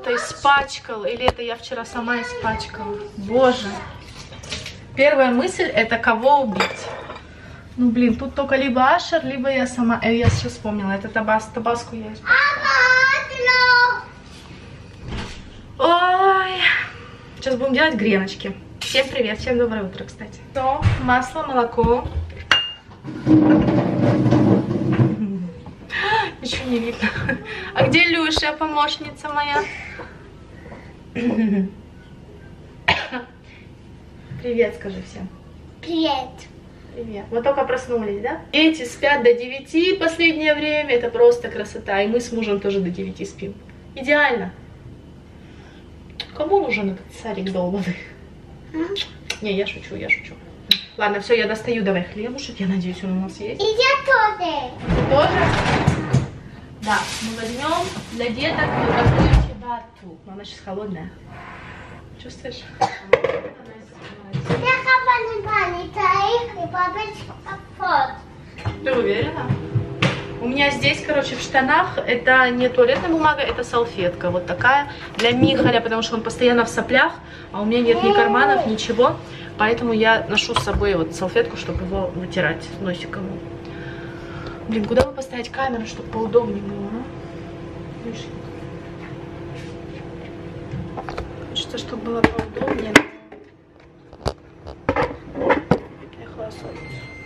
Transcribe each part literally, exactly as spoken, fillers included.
кто-то испачкал, или это я вчера сама испачкала. Боже. Первая мысль — это кого убить. Ну, блин, тут только либо Ашер, либо я сама. Э, я сейчас вспомнила, это табас, табаску я испачкала. Ой. Сейчас будем делать греночки. Всем привет, всем доброе утро, кстати. То, масло, молоко. Ничего не видно. А где Люша, помощница моя? Привет, скажи всем. Привет. Привет. Мы только проснулись, да? Дети спят до девяти в последнее время. Это просто красота. И мы с мужем тоже до девяти спим. Идеально. Кому нужен этот садик долбанный? Mm? Не, я шучу, я шучу. Ладно, все, я достаю. Давай хлебушек. Я надеюсь, он у нас есть. И я тоже. Ты тоже? Да, мы возьмем для деток такую чебату. Но она сейчас холодная. Чувствуешь? Я хочу и папочка. Ты уверена? У меня здесь, короче, в штанах это не туалетная бумага, это салфетка. Вот такая для Михаля, потому что он постоянно в соплях, а у меня нет ни карманов, ничего. Поэтому я ношу с собой вот салфетку, чтобы его вытирать носиком. Блин, куда бы поставить камеру, чтобы поудобнее было, а? Хочется, чтобы было поудобнее. Я холосую.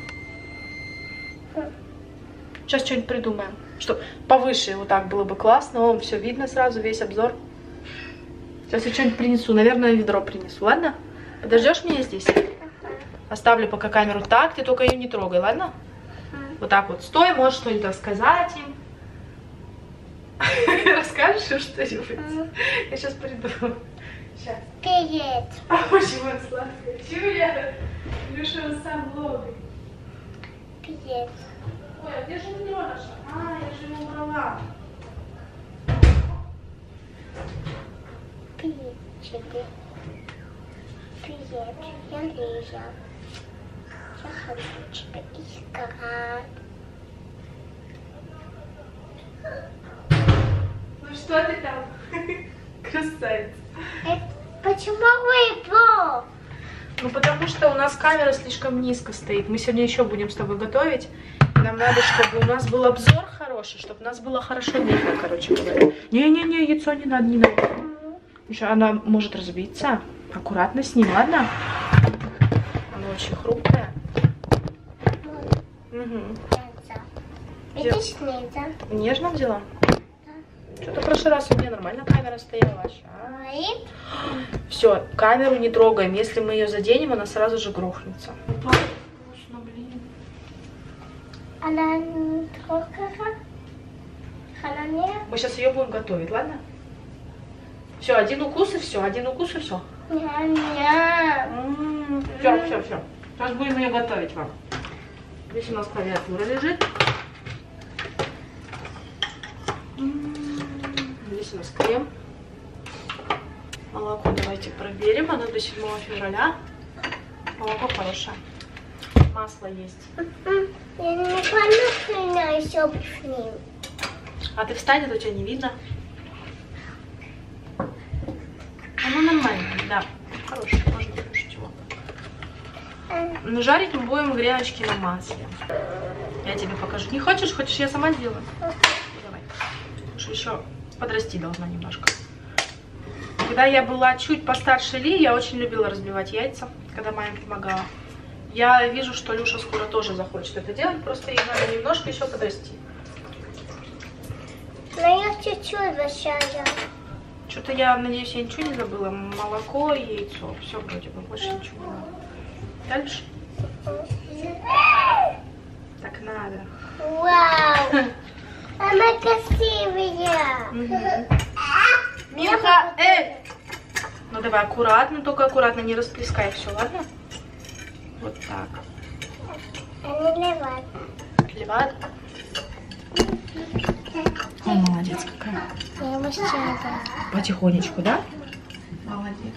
Сейчас что-нибудь придумаем, что повыше вот так было бы классно. О, все видно сразу, весь обзор. Сейчас я что-нибудь принесу, наверное, ведро принесу, ладно? Подождешь меня здесь? Оставлю пока камеру так, ты только ее не трогай, ладно? Вот так вот стой, можешь что-нибудь рассказать им. Расскажешь что-нибудь? Я сейчас приду. Сейчас. Привет. А почему он сладкий? Чуя? Илюша, он сам ловит. Привет. Ой, а где же ведро наше? А, я же его убрала. Привет тебе. Привет, я Лиза. Я хочу тебя искать. Ну что ты там? Красавица. Это почему выпал? Ну потому что у нас камера слишком низко стоит. Мы сегодня еще будем с тобой готовить. Нам надо, чтобы у нас был обзор хороший, чтобы у нас было хорошо видно, короче говоря. Не-не-не, яйцо не надо, не надо. Еще она может разбиться. Аккуратно с ним, ладно? Она очень хрупкая. Угу. Видишь, Лиза? Нежно взяла? Да. Что-то в прошлый раз у меня нормально камера стояла. Ой. Все, камеру не трогаем. Если мы ее заденем, она сразу же грохнется. Вкусно, блин. Она не трогала? Она не? Мы сейчас ее будем готовить, ладно? Все, один укус и все, один укус и все. Ням-ням. Все, все, все. Сейчас будем ее готовить вам. Здесь у нас клавиатура лежит. Здесь у нас крем. Молоко давайте проверим. Оно до седьмого февраля. Молоко хорошее. Масло есть. Я не поняла, еще с ним. А ты встань, а то тебя не видно. Оно нормально, да. Хорошее, можно кушать его. Но жарить мы будем греночки на масле. Я тебе покажу. Не хочешь? Хочешь, я сама сделаю? Давай. Потому что еще подрасти должна немножко. Когда я была чуть постарше Ли, я очень любила разбивать яйца, когда мама помогала. Я вижу, что Люша скоро тоже захочет это делать, просто ей надо немножко еще подрасти. Но я чуть-чуть вышаю. Что-то я, надеюсь, я ничего не забыла. Молоко и яйцо. Все вроде бы, больше ничего не надо. Дальше. Так надо. Вау! Она красивая. Угу. Милка, эй! Ну давай аккуратно, только аккуратно, не расплескай все, ладно? Вот так. Она ливает. Отливает. О, молодец какая. Я его сделала. Потихонечку, да? Молодец.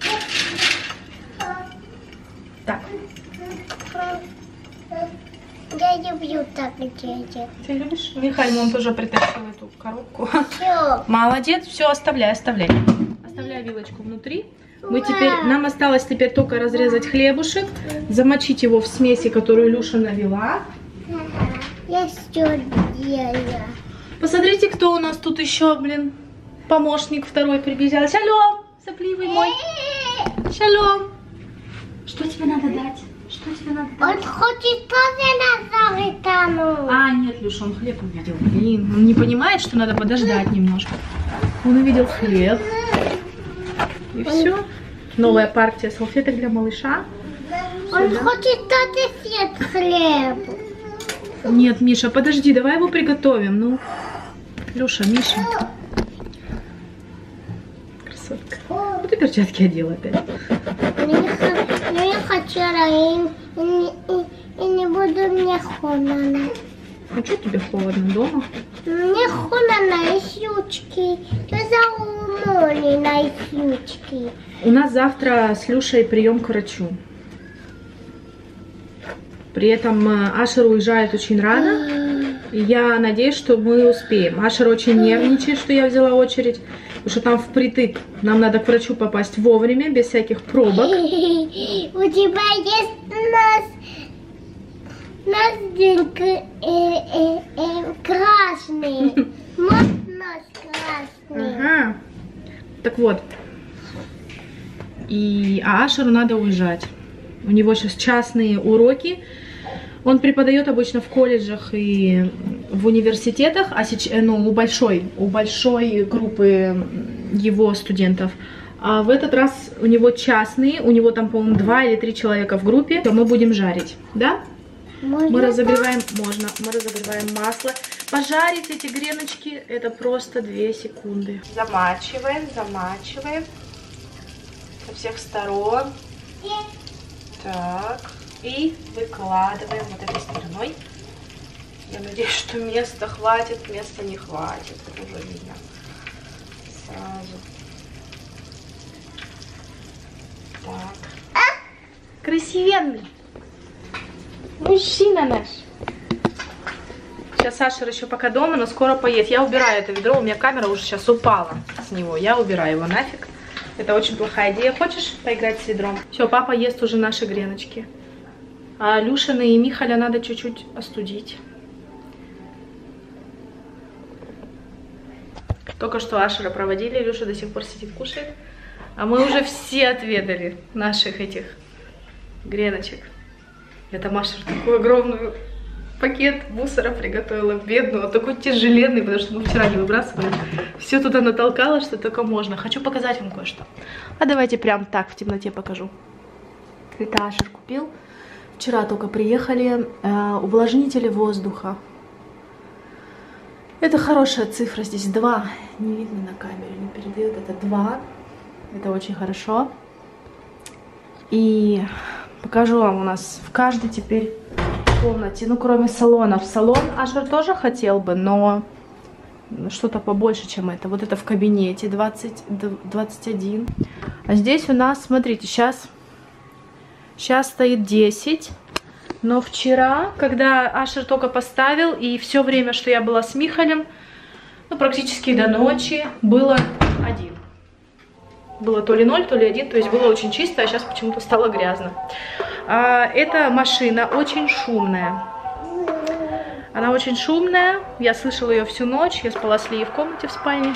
Так. Я люблю так делать. Ты любишь? Михаил, он тоже притащил эту коробку. Все. Молодец, все, оставляй, оставляй. Оставляй вилочку внутри. Мы теперь, нам осталось теперь только разрезать хлебушек, замочить его в смеси, которую Люша навела. Я все делаю. Посмотрите, кто у нас тут еще, блин, помощник второй прибежал. Шалом, сопливый мой. Шалом. Что тебе надо дать? Что тебе надо дать? Он хочет тоже на там. А, нет, Люша, он хлеб увидел. Блин, он не понимает, что надо подождать немножко. Он увидел хлеб. И все. Новая партия салфеток для малыша. Он Сюда. Хочет тоже съесть хлеб. Нет, Миша, подожди, давай его приготовим. Ну, Люша, Миша. Красотка. Ну ты перчатки одела опять. Но я хочу и, и, и, и не буду мне холодно. А что тебе холодно дома? Мне холодно и щучки. Я за море на щучки. У нас завтра с Люшей прием к врачу. При этом Ашер уезжает очень рано. И я надеюсь, что мы успеем. Ашер очень нервничает, что я взяла очередь. Потому что там впритык. Нам надо к врачу попасть вовремя, без всяких пробок. У тебя есть нас... Нас э, э, э, красный. Вот нос красный. Ага. Так вот. И а Ашеру надо уезжать. У него сейчас частные уроки. Он преподает обычно в колледжах и в университетах, а сейчас, ну, у большой, у большой группы его студентов. А в этот раз у него частные, у него там, по-моему, два или три человека в группе. То мы будем жарить, да? Можно мы разогреваем, можно, мы разогреваем масло. Пожарить эти греночки это просто две секунды. Замачиваем, замачиваем со всех сторон. Так, и выкладываем вот этой стороной. Я надеюсь, что места хватит, места не хватит, это уже видно сразу. Так, красивенный мужчина наш. Сейчас Саша еще пока дома, но скоро поедет. Я убираю это ведро, у меня камера уже сейчас упала с него. Я убираю его нафиг. Это очень плохая идея. Хочешь поиграть с ведром? Все, папа ест уже наши греночки. А Люшина и Михаля надо чуть-чуть остудить. Только что Ашера проводили, Люша до сих пор сидит, кушает. А мы уже все отведали наших этих греночек. Это Маша такой огромный пакет мусора приготовила, бедного, такой тяжеленный, потому что мы вчера не выбрасывали. Все туда натолкала, что только можно. Хочу показать вам кое-что. А давайте прям так в темноте покажу. Это Ашер купил. Вчера только приехали. Э, увлажнители воздуха. Это хорошая цифра, здесь два. Не видно на камере, не передает. Это два. Это очень хорошо. И покажу вам, у нас в каждой теперь комнате, ну кроме салона. В салон Ашер тоже хотел бы, но что-то побольше, чем это. Вот это в кабинете двадцать, двадцать один. А здесь у нас, смотрите, сейчас, сейчас стоит десять. Но вчера, когда Ашер только поставил, и все время, что я была с Михалем, ну практически до ночи, было один. Было то ли ноль, то ли один, то есть было очень чисто, а сейчас почему-то стало грязно. А, эта машина очень шумная. Она очень шумная, я слышала ее всю ночь, я спала с Лией в комнате в спальне.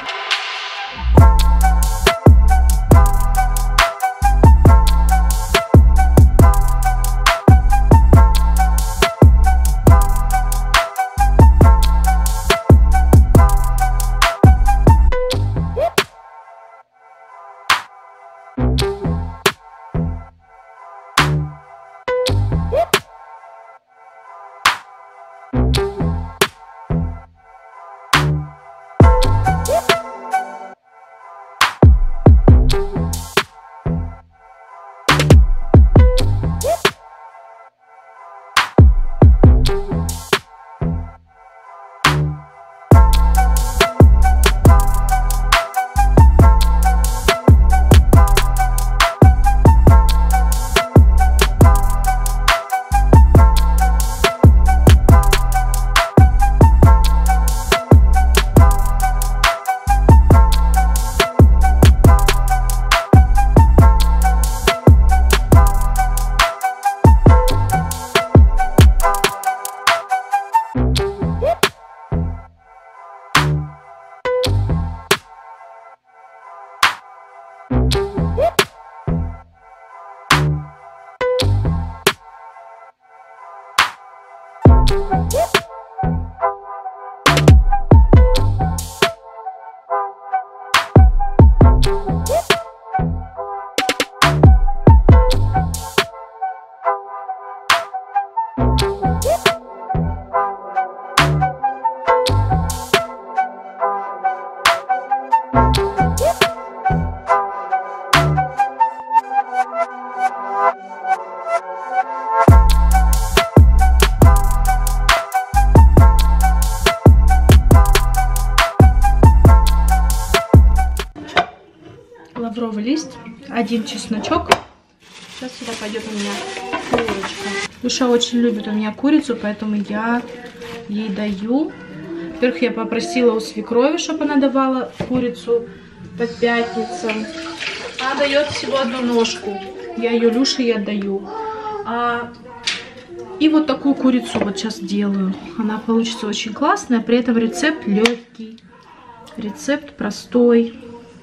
лавровый лист, один чесночок. Сейчас сюда пойдет у меня курочка. Люша очень любит у меня курицу, поэтому я ей даю. Во-первых, я попросила у свекрови, чтобы она давала курицу по пятницам. Она дает всего одну ножку. Я ее Люше и отдаю. А... И вот такую курицу вот сейчас делаю. Она получится очень классная, при этом рецепт легкий. Рецепт простой.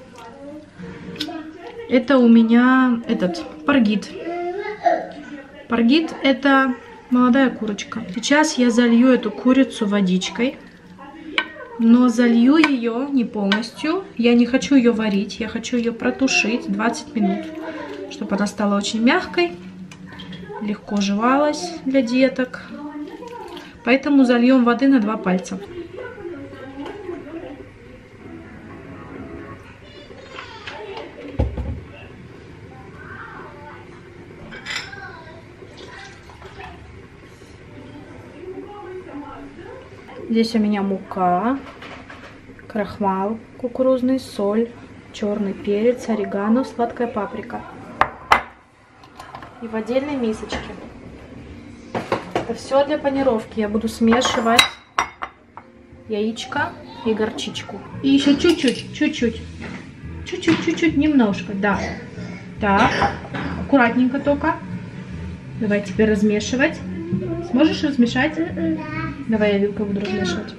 Это у меня этот паргит. Паргит это молодая курочка. Сейчас я залью эту курицу водичкой. Но залью ее не полностью. Я не хочу ее варить. Я хочу ее протушить двадцать минут. Чтобы она стала очень мягкой. Легко жевалась для деток. Поэтому зальем воды на два пальца. Здесь у меня мука, крахмал кукурузный, соль, черный перец, орегано, сладкая паприка. И в отдельной мисочке. Это все для панировки. Я буду смешивать яичко и горчичку. И еще чуть-чуть, чуть-чуть. Чуть-чуть, чуть-чуть, немножко, да. Так, аккуратненько только. Давай теперь размешивать. Сможешь размешать? Да. Давай я вилкой буду размешивать.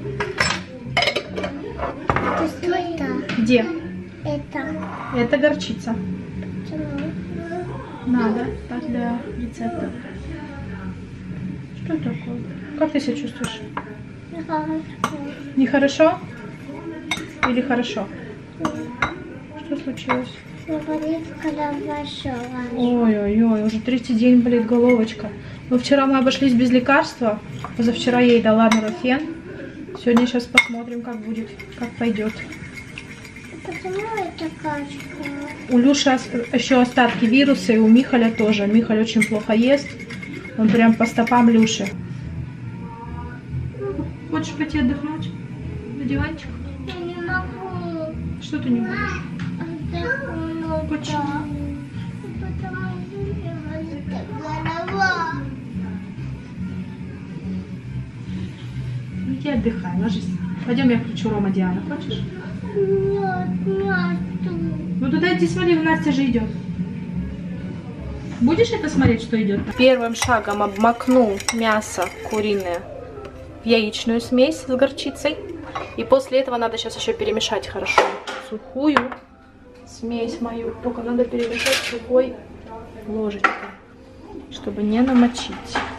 Это что это? Где? Это. Это горчица. Почему? Надо, так для рецепта. Что такое? Как ты себя чувствуешь? Нехорошо. Нехорошо? Или хорошо? Что случилось? Болит голова. Ой-ой-ой, уже третий день болит головочка. Но вчера мы обошлись без лекарства. Позавчера я ей дала нурофен. Сегодня сейчас посмотрим, как будет, как пойдет. Почему это кашка? У Люши еще остатки вируса, и у Михаля тоже. Михаль очень плохо ест. Он прям по стопам Люши. Хочешь пойти отдохнуть? На диванчик? Я не могу. Что ты не будешь? Отдохнуть. Почему? Потому что у меня болит голова. Иди отдыхай, ложись. Пойдем, я включу Рома Диана. Хочешь? Нет, нет. Ну тогда иди смотри, Настя же идет. Будешь это смотреть, что идет? Первым шагом обмакну мясо куриное в яичную смесь с горчицей. И после этого надо сейчас еще перемешать хорошо сухую смесь мою. Только надо перемешать сухой ложечкой, чтобы не намочить.